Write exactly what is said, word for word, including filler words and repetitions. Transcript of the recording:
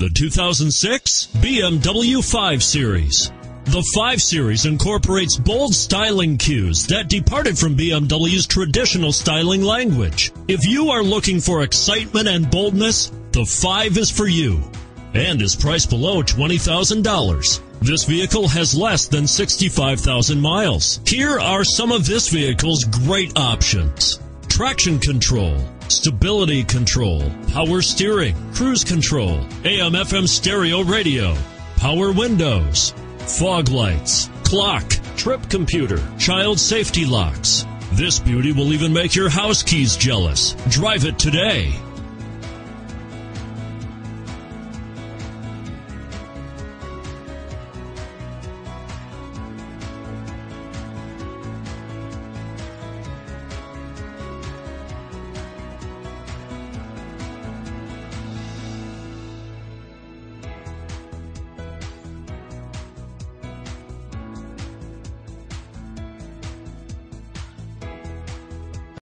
The two thousand six B M W five Series. The five Series incorporates bold styling cues that departed from B M W's traditional styling language. If you are looking for excitement and boldness, the five is for you and is priced below twenty thousand dollars. This vehicle has less than sixty-five thousand miles. Here are some of this vehicle's great options: traction control, stability control, power steering, cruise control, A M F M stereo radio, power windows, fog lights, clock, trip computer, child safety locks. This beauty will even make your house keys jealous. Drive it today.